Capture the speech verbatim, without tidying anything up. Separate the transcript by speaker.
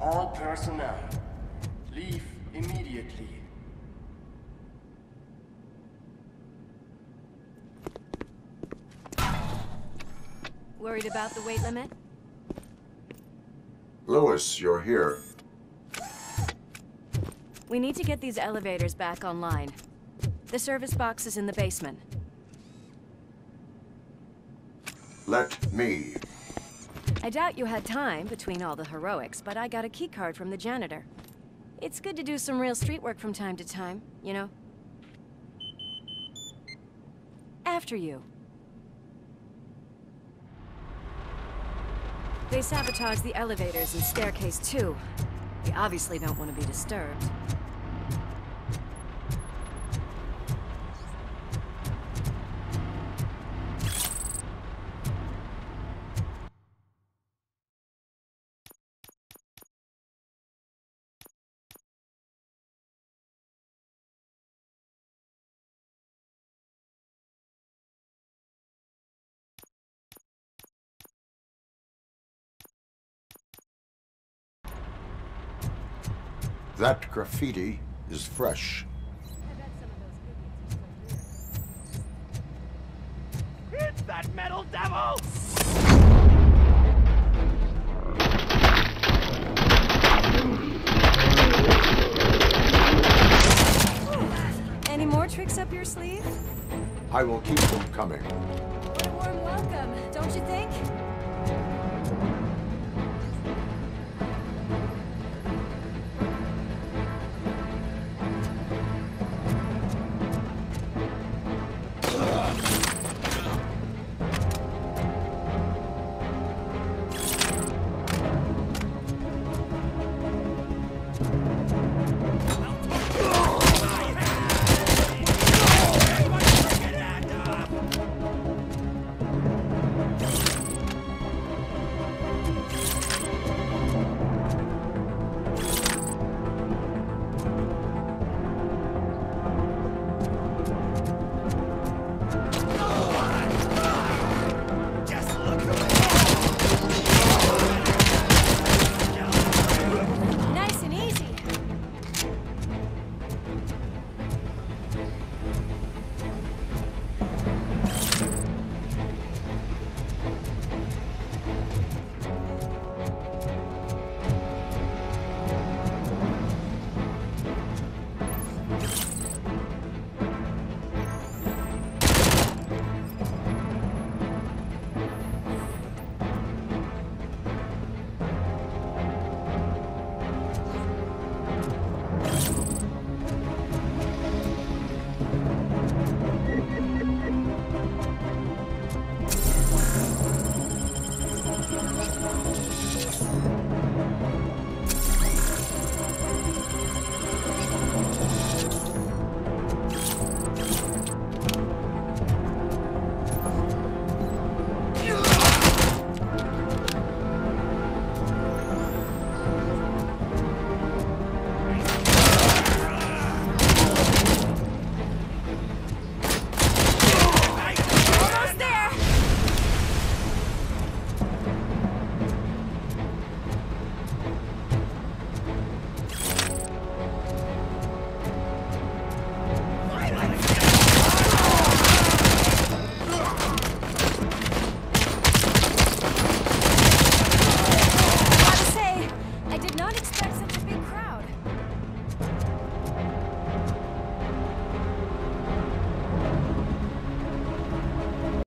Speaker 1: All personnel, leave immediately.
Speaker 2: Worried about the weight limit?
Speaker 3: Lewis, you're here.
Speaker 2: We need to get these elevators back online. The service box is in the basement.
Speaker 3: Let me.
Speaker 2: I doubt you had time between all the heroics, but I got a keycard from the janitor. It's good to do some real street work from time to time, you know? After you. They sabotaged the elevators and staircase too. They obviously don't want to be disturbed.
Speaker 3: That graffiti is fresh.
Speaker 4: It's that metal devil!
Speaker 2: Any more tricks up your sleeve?
Speaker 3: I will keep them coming.
Speaker 2: What a warm welcome, don't you think?